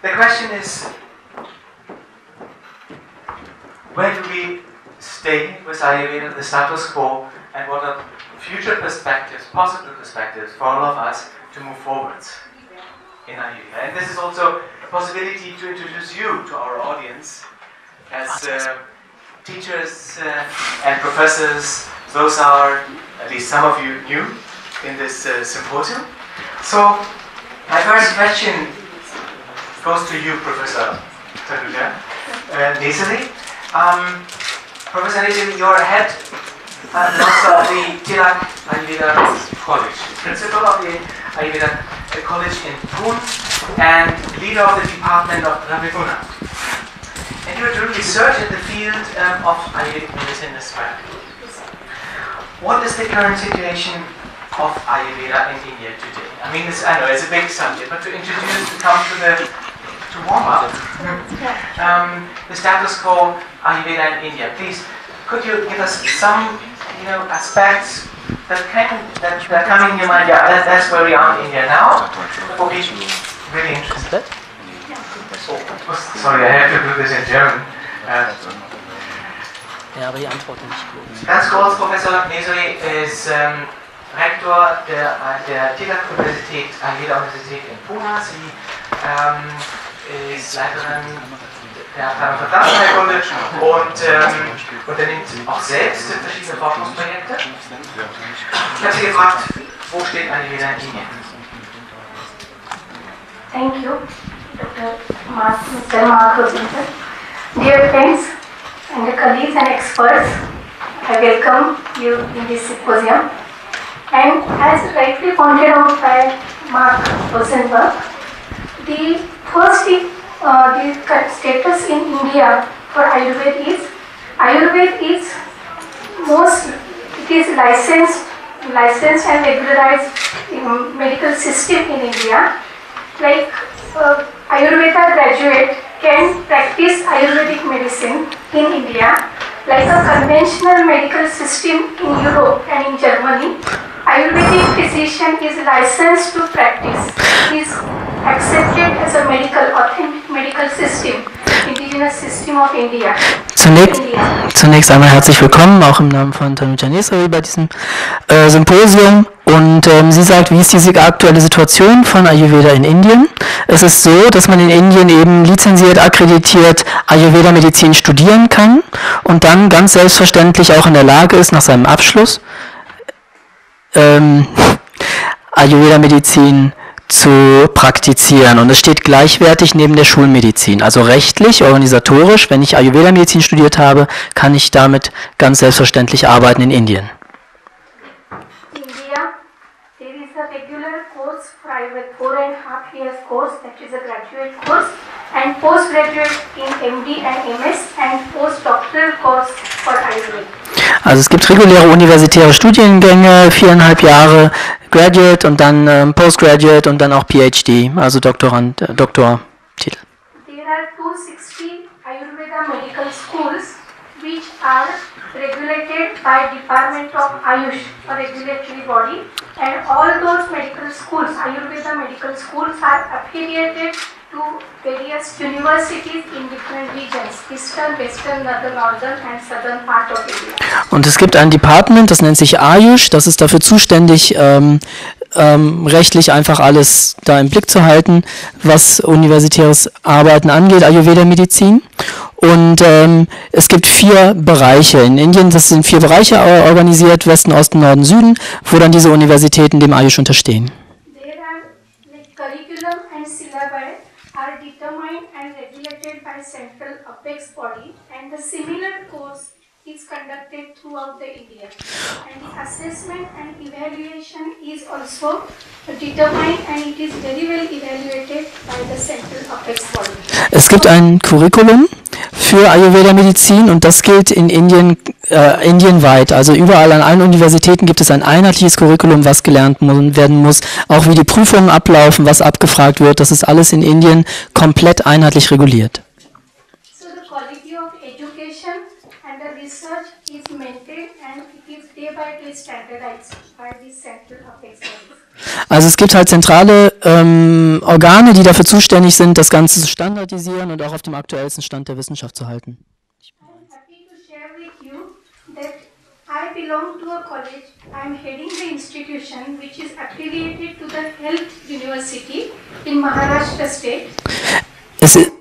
the question is, where do we stay with Ayurveda, the status quo, and what are future perspectives, possible perspectives for all of us to move forwards in Ayurveda? And this is also a possibility to introduce you to our audience as teachers and professors. Those are, at least some of you, new in this symposium. So, my first question goes to you, Professor Tanuja Nesari. Professor Nesari, you're head of the Tilak Ayurveda College, principal of the Ayurveda College in Pune, and leader of the department of Raviguna. And you are doing research in the field of Ayurvedic medicine as well. What is the current situation of Ayurveda in India today? I mean, I know it's a big subject, but to introduce, to warm up, the status quo Ayurveda in India. Please, could you give us some, aspects that are coming in your mind? Yeah, that's where we are in India now. We'll be really interested. Oh, sorry, I have to do this in German. Ja, aber die Antwort nicht. Ganz kurz, Professor Nesari ist Rektor der Tilak-Universität, Ayurveda-Universität in Pune. Sie ist Leiterin der Abteilung für Pflanzenheilkunde und unternimmt auch selbst verschiedene Forschungsprojekte. Ich habe Sie gefragt, wo steht Ayurveda in Indien? Thank you, Mr. Marcos. Dear friends and colleagues and experts, I welcome you in this symposium. And as rightly pointed out by Mark Rosenberg, the first the status in India for Ayurveda is licensed and regularized medical system in India. Like Ayurveda graduate can practice Ayurvedic medicine in India. Like a conventional medical system in Europe and in Germany, Ayurvedic physician is licensed to practice. He is accepted as a authentic medical system, indigenous system of India. Zunächst einmal herzlich willkommen, auch im Namen von Tanuja Nesari bei diesem Symposium. Und sie sagt, wie ist die aktuelle Situation von Ayurveda in Indien? Es ist so, dass man in Indien eben lizenziert, akkreditiert Ayurveda-Medizin studieren kann und dann ganz selbstverständlich auch in der Lage ist, nach seinem Abschluss Ayurveda-Medizin zu praktizieren. Und es steht gleichwertig neben der Schulmedizin. Also rechtlich, organisatorisch, wenn ich Ayurveda-Medizin studiert habe, kann ich damit ganz selbstverständlich arbeiten in Indien. Private 4.5 years course, that is a graduate course, and postgraduate in MD and MS and postdoctoral course for Ayurveda. Also es gibt reguläre universitäre Studiengänge, 4,5 Jahre Graduate und dann Postgraduate und dann auch PhD, also Doktortitel. There are 260 Ayurveda medical schools which are regulated by Department of Ayush, a regulatory body, and all those medical schools, Ayurveda medical schools, are affiliated to various universities in different regions, eastern, western, northern and southern part of India. Und es gibt ein Department, das nennt sich Ayush, das ist dafür zuständig, rechtlich einfach alles da im Blick zu halten, was universitäres Arbeiten angeht, Ayurveda-Medizin. Und es gibt 4 Bereiche in Indien, das sind 4 Bereiche organisiert, Westen, Osten, Norden, Süden, wo dann diese Universitäten dem Ayush unterstehen. There are curriculum and syllabi are determined and regulated by central apex body, and the similar course is conducted throughout the India. And the assessment and evaluation is also determined and it is very well evaluated by the central apex body. Es gibt ein Curriculum für Ayurveda-Medizin und das gilt in Indien indienweit. Also überall an allen Universitäten gibt es ein einheitliches Curriculum, was gelernt werden muss. Auch wie die Prüfungen ablaufen, was abgefragt wird, das ist alles in Indien komplett einheitlich reguliert. So the quality of education and the research is maintained and it is day by day standardized by the Center of Excellence. Also es gibt halt zentrale Organe, die dafür zuständig sind, das Ganze zu standardisieren und auch auf dem aktuellsten Stand der Wissenschaft zu halten. I'm happy to share with you that I belong to a college. I'm heading the institution which is affiliated to the Health University in Maharashtra state. Es ist,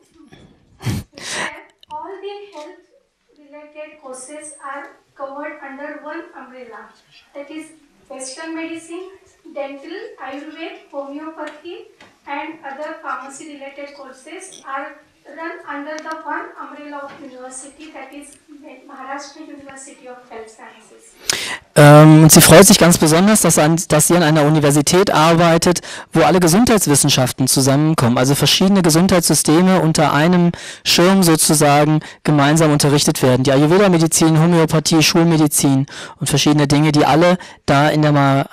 All the health-related courses are covered under one umbrella. That is Western medicine, dental, Ayurveda, homeopathy, and other pharmacy-related courses are run under the one umbrella of university, that is Maharashtra University of Health Sciences. und sie freut sich ganz besonders, dass sie an einer Universität arbeitet, wo alle Gesundheitswissenschaften zusammenkommen, also verschiedene Gesundheitssysteme unter einem Schirm sozusagen gemeinsam unterrichtet werden. Die Ayurveda-Medizin, Homöopathie, Schulmedizin und verschiedene Dinge, die alle da in der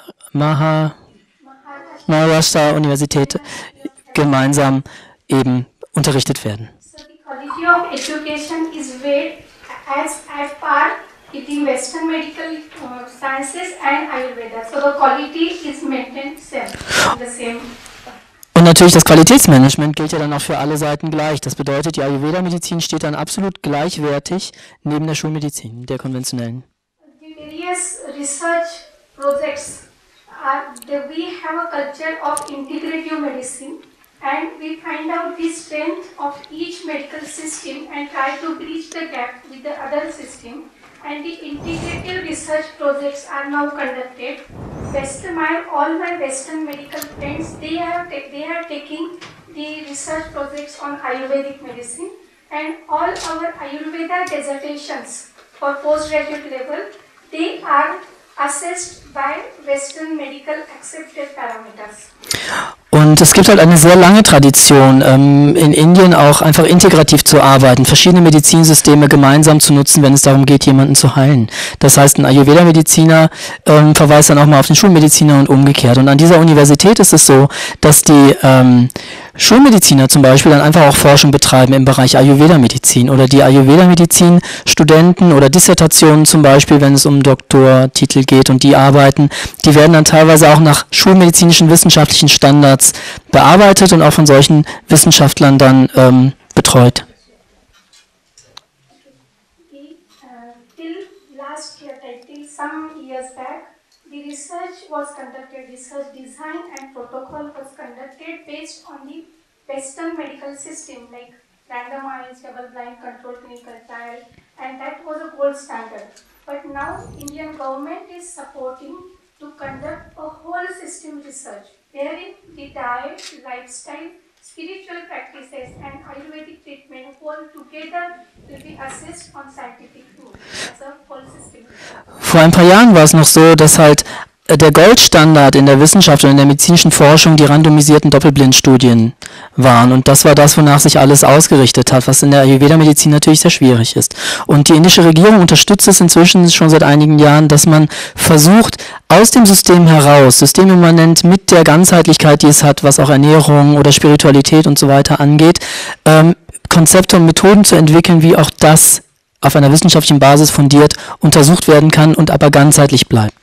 Maharashtra Universität gemeinsam eben unterrichtet werden. So the quality of education is weighed as at par with the Western medical sciences and Ayurveda. So the quality is maintained same, the same. Und natürlich das Qualitätsmanagement gilt ja dann auch für alle Seiten gleich. Das bedeutet, die Ayurveda-Medizin steht dann absolut gleichwertig neben der Schulmedizin, der konventionellen. The various research projects we have a culture of integrative medicine, and we find out the strength of each medical system and try to bridge the gap with the other system. And the integrative research projects are now conducted. All my Western medical friends, they are taking the research projects on Ayurvedic medicine, and all our Ayurveda dissertations for postgraduate level, they are assessed by Western medical accepted parameters. Und es gibt halt eine sehr lange Tradition, in Indien auch einfach integrativ zu arbeiten, verschiedene Medizinsysteme gemeinsam zu nutzen, wenn es darum geht, jemanden zu heilen. Das heißt, ein Ayurveda-Mediziner verweist dann auch mal auf den Schulmediziner und umgekehrt. Und an dieser Universität ist es so, dass die Schulmediziner zum Beispiel dann einfach auch Forschung betreiben im Bereich Ayurveda-Medizin oder die Ayurveda-Medizin-Studenten oder Dissertationen zum Beispiel, wenn es um Doktortitel geht und die arbeiten, die werden dann teilweise auch nach schulmedizinischen wissenschaftlichen Standards bearbeitet und auch von solchen Wissenschaftlern dann betreut. Till some years back, the research was conducted, research design and protocol was conducted based on the Western medical system, like randomized, double-blind, controlled clinical trial, and that was a gold standard. But now, Indian government is supporting to conduct a whole system research, wherein the diet, lifestyle, spiritual practices, and Ayurvedic treatment all together will be assessed on scientific route as a whole system. Vor ein paar Jahren war es noch so, dass halt der Goldstandard in der Wissenschaft und in der medizinischen Forschung die randomisierten Doppelblindstudien waren. Und das war das, wonach sich alles ausgerichtet hat, was in der Ayurveda-Medizin natürlich sehr schwierig ist. Und die indische Regierung unterstützt es inzwischen schon seit einigen Jahren, dass man versucht, aus dem System heraus, systemimmanent mit der Ganzheitlichkeit, die es hat, was auch Ernährung oder Spiritualität und so weiter angeht, Konzepte und Methoden zu entwickeln, wie auch das auf einer wissenschaftlichen Basis fundiert untersucht werden kann und aber ganzheitlich bleibt.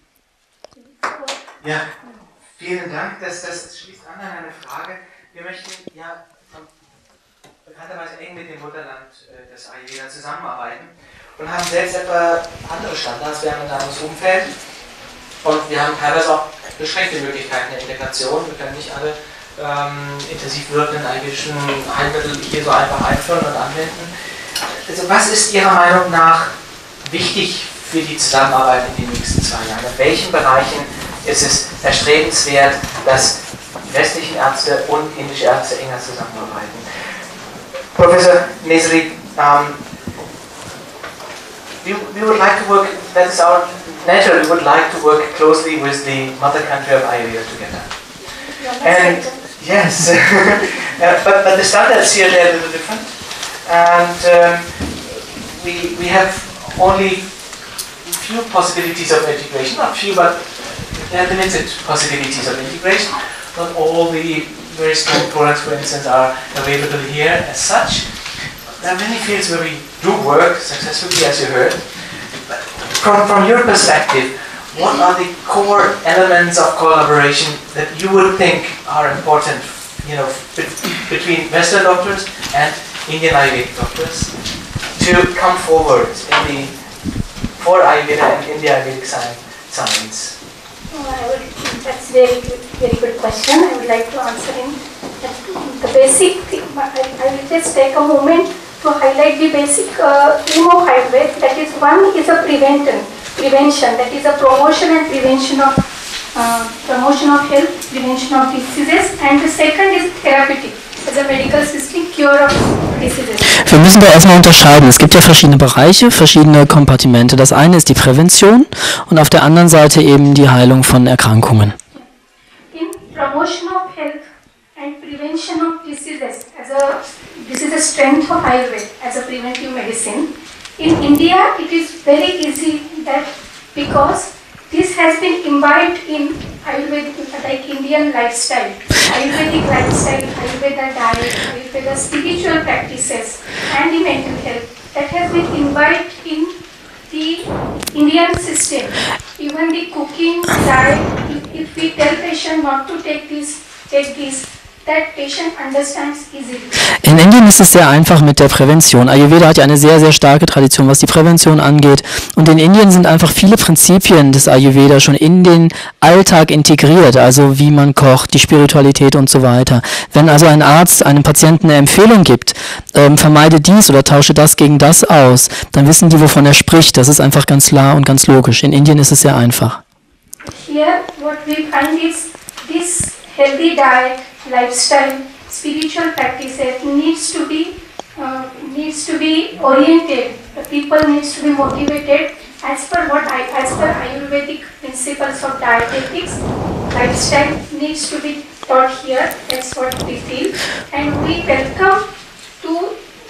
Ja, vielen Dank. Das schließt an eine Frage. Wir möchten ja bekannterweise eng mit dem Mutterland des Ayurveda zusammenarbeiten und haben selbst etwa andere Standards. Wir haben ein anderes Umfeld und wir haben teilweise auch beschränkte Möglichkeiten der Integration. Wir können nicht alle intensiv wirkenden ayurvedischen Heilmittel hier so einfach einführen und anwenden. Also was ist Ihrer Meinung nach wichtig für die Zusammenarbeit in den nächsten 2 Jahren? In welchen Bereichen ist es erstrebenswert, dass die westlichen Ärzte und indische Ärzte enger zusammenarbeiten? Professor Nesri, we would like to work, that is our nature, we would like to work closely with the mother country of Ayurveda together. And yes, but the standards here are a little different. And we have only few possibilities of integration, not few, but there are limited possibilities of integration. Not all the very strong products, for instance, are available here as such. There are many fields where we do work successfully, as you heard. From your perspective, what are the core elements of collaboration that you would think are important, between Western doctors and Indian Ayurvedic doctors to come forward for Ayurveda and India Ayurvedic science? That's very good question. I would like to answer in the basic thing. I will just take a moment to highlight the basic theme of Ayurveda. That is, one is a prevention. That is a promotion and prevention of health, prevention of diseases, and the second is therapeutic. As a medical system, cure of diseases. Wir müssen da erstmal unterscheiden. Es gibt ja verschiedene Bereiche, verschiedene Kompartimente. Das eine ist die Prävention und auf der anderen Seite eben die Heilung von Erkrankungen. In promotion of health and prevention of diseases, this is a strength of Ayurveda as a preventive medicine. In India, it is very easy that because this has been imbibed in Ayurvedic, like Indian lifestyle, Ayurvedic lifestyle, Ayurveda diet, Ayurveda spiritual practices, and the mental health that has been imbibed in the Indian system. Even the cooking diet, if we tell patient not to take this, that patient understands easily. In Indien ist es sehr einfach mit der Prävention. Ayurveda hat ja eine sehr, sehr starke Tradition, was die Prävention angeht. Und in Indien sind einfach viele Prinzipien des Ayurveda schon in den Alltag integriert, also wie man kocht, die Spiritualität und so weiter. Wenn also ein Arzt einem Patienten eine Empfehlung gibt, vermeide dies oder tausche das gegen das aus, dann wissen die, wovon er spricht. Das ist einfach ganz klar und ganz logisch. In Indien ist es sehr einfach. Here what we find is this healthy diet, lifestyle, spiritual practices needs to be oriented. The people needs to be motivated as per Ayurvedic principles of dietetics. Lifestyle needs to be taught here. That's what we feel, and we welcome to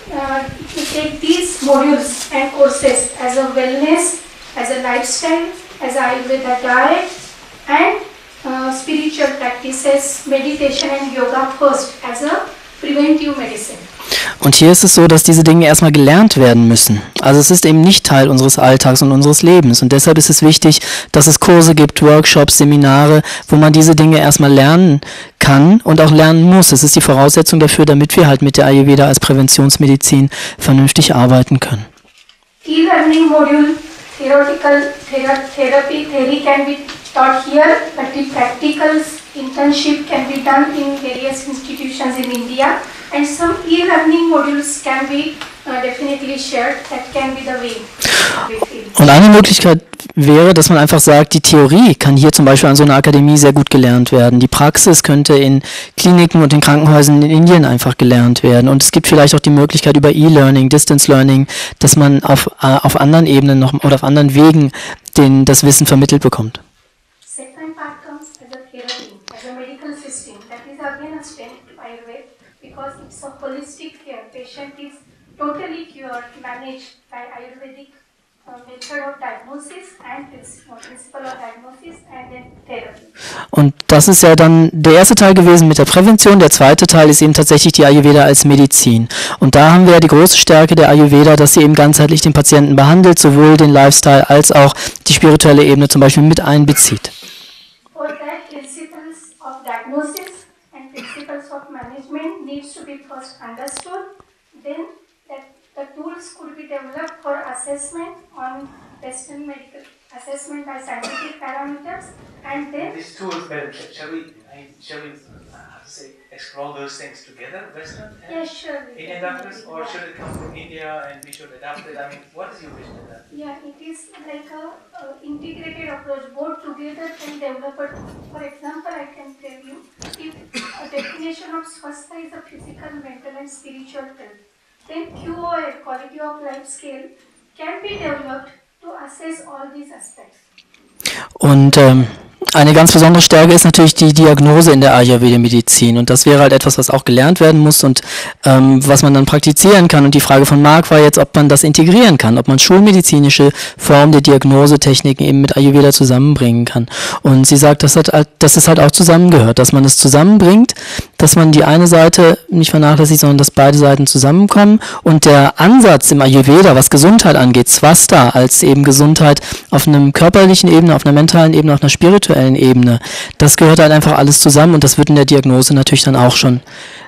take these modules and courses as a wellness, as a lifestyle, as a Ayurveda diet, and spiritual practices, meditation and yoga first as a preventive medicine. Und hier ist es so, dass diese Dinge erstmal gelernt werden müssen. Also es ist eben nicht Teil unseres Alltags und unseres Lebens. Und deshalb ist es wichtig, dass es Kurse gibt, Workshops, Seminare, wo man diese Dinge erstmal lernen kann und auch lernen muss. Es ist die Voraussetzung dafür, damit wir halt mit der Ayurveda als Präventionsmedizin vernünftig arbeiten können. E-learning module, theoretical theory can be taught here, but the practicals internship can be done in various institutions in India, and some e-learning modules can be definitely shared. That can be the way. Und eine Möglichkeit wäre, dass man einfach sagt, die Theorie kann hier zum Beispiel an so einer Akademie sehr gut gelernt werden. Die Praxis könnte in Kliniken und in Krankenhäusern in Indien einfach gelernt werden. Und es gibt vielleicht auch die Möglichkeit über E-Learning, Distance Learning, dass man auf anderen Ebenen noch oder auf anderen Wegen das Wissen vermittelt bekommt. Second part comes as a therapy, as a medical system. That is again a strength of Ayurveda because it's a holistic care. Patient is totally cured, managed by Ayurvedic method of diagnosis and principle of diagnosis and then therapy. Und das ist ja dann der erste Teil gewesen mit der Prävention. Der zweite Teil ist eben tatsächlich die Ayurveda als Medizin. Und da haben wir ja die große Stärke der Ayurveda, dass sie eben ganzheitlich den Patienten behandelt, sowohl den Lifestyle als auch die spirituelle Ebene zum Beispiel mit einbezieht. For that, principles of diagnosis and principles of management needs to be first understood. Then the tools could be developed for assessment on Western medical assessment by scientific parameters, and then These tools, shall we explore those things together, Western and yeah, sure. Indian doctors, or should it come from India and we should adapt it? I mean, what is your vision of that? Yeah, it is like a integrated approach. Both together can develop. For example, I can tell you, if a definition of swastha is a physical, mental, and spiritual health, then QOL, quality of life scale, can be developed to assess all these aspects. Und eine ganz besondere Stärke ist natürlich die Diagnose in der Ayurveda-Medizin. Und das wäre halt etwas, was auch gelernt werden muss und was man dann praktizieren kann. Und die Frage von Marc war jetzt, ob man das integrieren kann, ob man schulmedizinische Formen der Diagnosetechniken eben mit Ayurveda zusammenbringen kann. Und sie sagt, dass es halt auch zusammengehört, dass man es zusammenbringt, dass man die eine Seite nicht vernachlässigt, sondern dass beide Seiten zusammenkommen. Und der Ansatz im Ayurveda, was Gesundheit angeht, Swasta, als eben Gesundheit auf einer körperlichen Ebene, auf einer mentalen Ebene, auf einer spirituellen Ebene, das gehört halt einfach alles zusammen und das wird in der Diagnose natürlich dann auch schon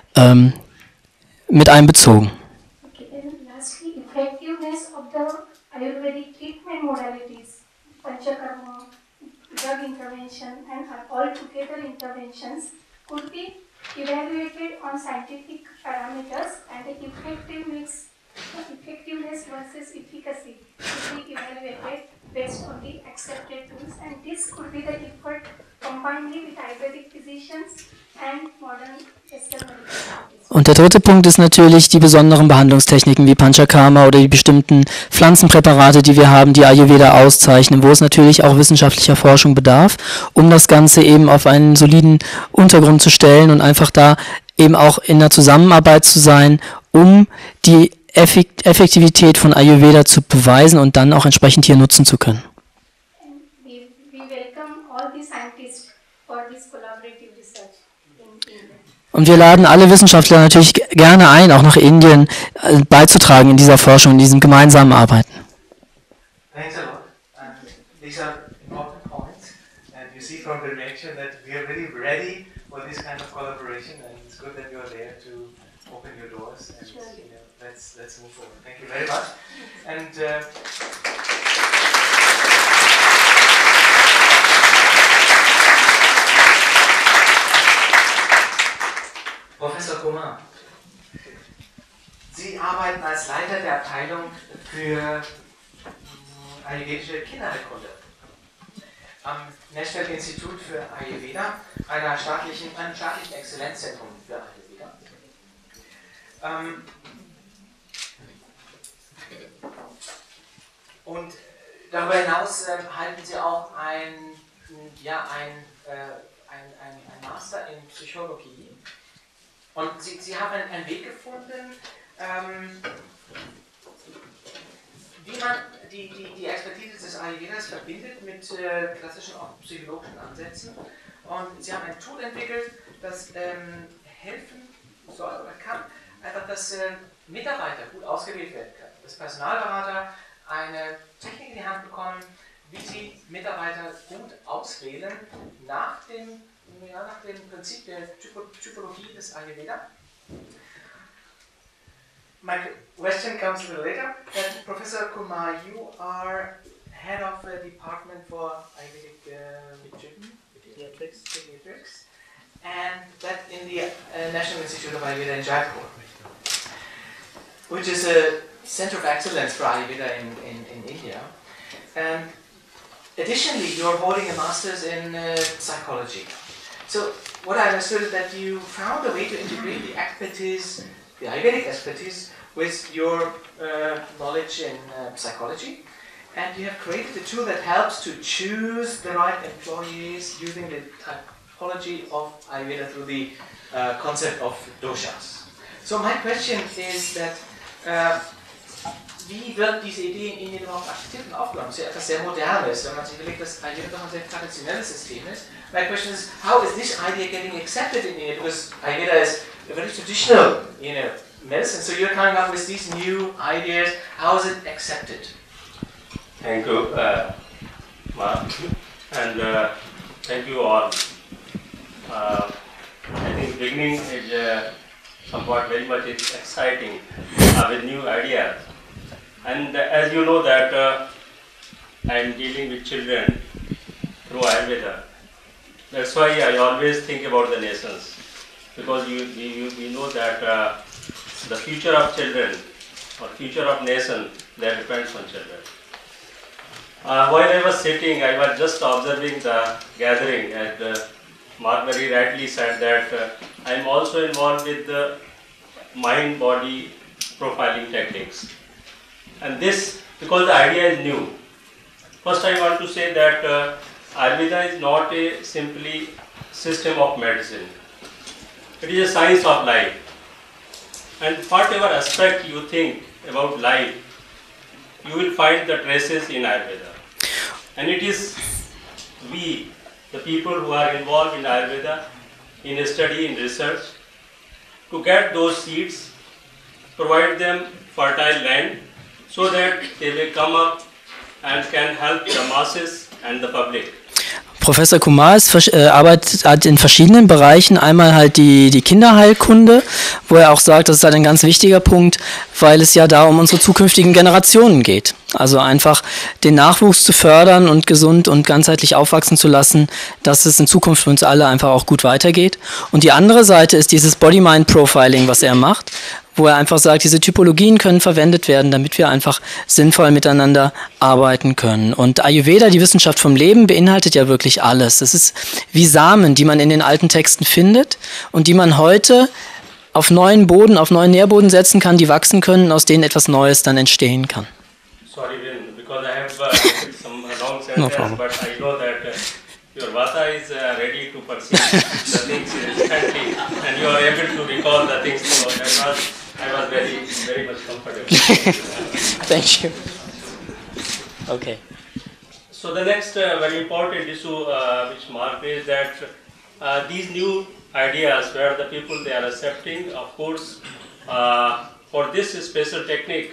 mit einbezogen. Okay, and lastly, effectiveness of the Ayurvedic treatment modalities, Panchakarma, drug intervention, and altogether interventions could be evaluated on scientific parameters, and the effectiveness versus efficacy should be evaluated based on the accepted tools, and this could be the effort combined with Ayurvedic physicians and modern Western medical practice. Und der dritte Punkt ist natürlich die besonderen Behandlungstechniken wie Panchakarma oder die bestimmten Pflanzenpräparate, die wir haben, die Ayurveda auszeichnen, wo es natürlich auch wissenschaftlicher Forschung bedarf, um das Ganze eben auf einen soliden Untergrund zu stellen und einfach da eben auch in der Zusammenarbeit zu sein, um die Effektivität von Ayurveda zu beweisen und dann auch entsprechend hier nutzen zu können. And we welcome all the scientists for this collaborative research in India. Und wir laden alle Wissenschaftler natürlich gerne ein, auch nach Indien beizutragen in dieser Forschung, in diesem gemeinsamen Arbeiten. Thanks a lot. And these are important points. And you see from the reaction that we are really ready for this kind of collaboration. And it's good that you are there to open your doors. And let's move forward. Thank you very much. And Professor Kumar, Sie arbeiten als Leiter der Abteilung für ayurvedische Kinderheilkunde am National Institute für Ayurveda, einem staatlichen Exzellenzzentrum für Ayurveda. Und darüber hinaus halten Sie auch ein Master in Psychologie. Und Sie haben einen Weg gefunden, wie man die Expertise des Ayurvedas verbindet mit klassischen psychologischen Ansätzen. Und Sie haben ein Tool entwickelt, das helfen soll oder kann, einfach, dass Mitarbeiter gut ausgewählt werden können. Dass Personalberater eine Technik in die Hand bekommen, wie sie Mitarbeiter gut auswählen nach dem Prinzip der Typologie des Ayurveda. My question comes a little later. Professor Kumar, you are head of the Department for Ayurvedic Pediatrics, and that in the National Institute of Ayurveda in Jaipur, which is a center of excellence for Ayurveda in India. And additionally, you're holding a master's in psychology. So what I understood is that you found a way to integrate the expertise, the Ayurvedic expertise, with your knowledge in psychology, and you have created a tool that helps to choose the right employees using the typology of Ayurveda through the concept of doshas. So my question is that wie wird diese Idee in Indien überhaupt akzeptiert und aufgenommen? Das ist ja etwas sehr Modernes, wenn man sich überlegt, dass Ayurveda doch ein sehr traditionelles System ist. My question is, how is this idea getting accepted in India? Because Ayurveda is a very traditional, medicine. So you're coming up with these new ideas. How is it accepted? Thank you, Mark, and thank you all. I think beginning is somewhat very much exciting with new ideas. And as you know that I am dealing with children through Ayurveda. That's why I always think about the nations, because we know that the future of children or future of nation, that depends on children. While I was sitting, I was just observing the gathering, and Mark very rightly said that I am also involved with the mind-body profiling techniques. And this, because the idea is new. First I want to say that Ayurveda is not a simply system of medicine. It is a science of life. And whatever aspect you think about life, you will find the traces in Ayurveda. And it is we, the people who are involved in Ayurveda, in study, in research, to get those seeds, provide them fertile land so that they may come up and can help the masses and the public. Professor Kumar arbeitet in verschiedenen Bereichen. Einmal halt die Kinderheilkunde, wo er auch sagt, das ist halt ein ganz wichtiger Punkt, weil es ja da um unsere zukünftigen Generationen geht. Also einfach den Nachwuchs zu fördern und gesund und ganzheitlich aufwachsen zu lassen, dass es in Zukunft für uns alle einfach auch gut weitergeht. Und die andere Seite ist dieses Body-Mind-Profiling, was er macht, wo er einfach sagt, diese Typologien können verwendet werden, damit wir einfach sinnvoll miteinander arbeiten können. Und Ayurveda, die Wissenschaft vom Leben, beinhaltet ja wirklich alles. Das ist wie Samen, die man in den alten Texten findet und die man heute auf neuen Boden, auf neuen Nährboden setzen kann, die wachsen können, aus denen etwas Neues dann entstehen kann. Sorry, because I have some long sentence, No problem. but I know that your vata is ready to perceive the things instantly, and you are able to recall the things. So I was very much comfortable. Thank you. Okay. So the next very important issue which Mark raised, that these new ideas where the people they are accepting, of course, for this special technique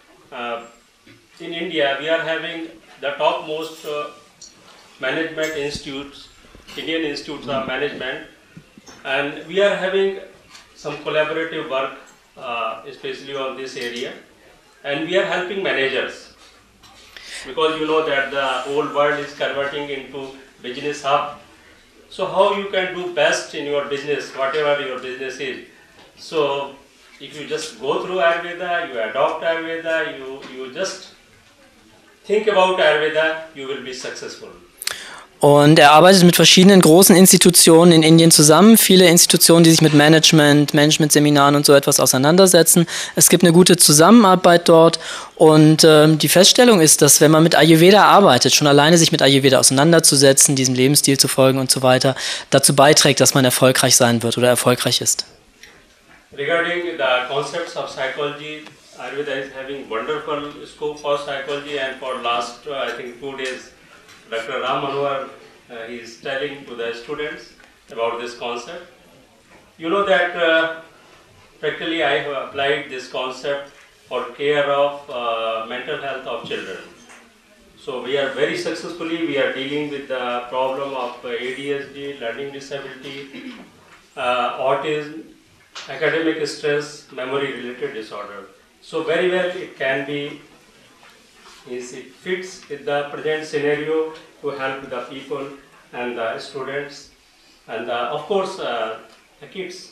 in India we are having the topmost management institutes, Indian Institutes of Management, and we are having some collaborative work especially on this area, and we are helping managers, because you know that the whole world is converting into business hub. So how you can do best in your business, whatever your business is. So if you just go through Ayurveda, you adopt Ayurveda, you just think about Ayurveda, you will be successful. Und er arbeitet mit verschiedenen großen Institutionen in Indien zusammen, viele Institutionen, die sich mit Managementseminaren und so etwas auseinandersetzen. Es gibt eine gute Zusammenarbeit dort und die Feststellung ist, dass wenn man mit Ayurveda arbeitet, schon alleine sich mit Ayurveda auseinanderzusetzen, diesem Lebensstil zu folgen und so weiter, dazu beiträgt, dass man erfolgreich sein wird oder erfolgreich ist. Regarding the concepts of psychology, Ayurveda is having wonderful scope for psychology, and for last I think 2 days Dr. Ram Manohar, he is telling to the students about this concept. You know that practically I have applied this concept for care of mental health of children. So we are very successfully, we are dealing with the problem of ADHD, learning disability, autism, academic stress, memory related disorder. So very well it can be, it fits with the present scenario to help the people and the students and of course the kids.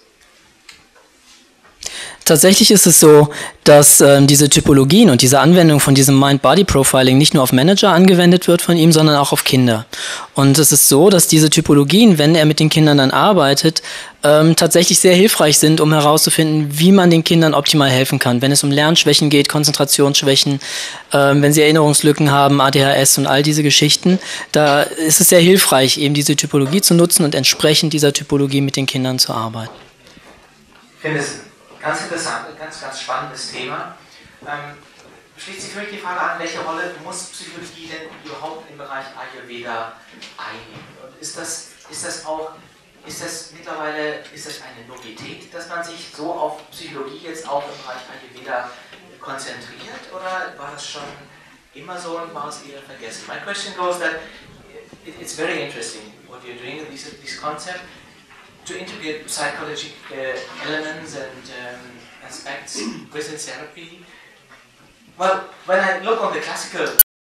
Tatsächlich ist es so, dass diese Typologien und diese Anwendung von diesem Mind-Body-Profiling nicht nur auf Manager angewendet wird von ihm, sondern auch auf Kinder. Und es ist so, dass diese Typologien, wenn er mit den Kindern dann arbeitet, tatsächlich sehr hilfreich sind, um herauszufinden, wie man den Kindern optimal helfen kann. Wenn es um Lernschwächen geht, Konzentrationsschwächen, wenn sie Erinnerungslücken haben, ADHS und all diese Geschichten, da ist es sehr hilfreich, eben diese Typologie zu nutzen und entsprechend dieser Typologie mit den Kindern zu arbeiten. Ich finde es ganz interessant, ganz spannendes Thema. Schließt sich für mich die Frage an, welche Rolle muss Psychologie denn überhaupt im Bereich Ayurveda einnehmen? Und ist das mittlerweile eine Novität, dass man sich so auf Psychologie jetzt auch im Bereich Ayurveda konzentriert, oder war das schon immer so und war es eher vergessen? My question goes that it's very interesting what you're doing with this concept, to integrate psychological elements and aspects, presence therapy. Well, when I look on the classical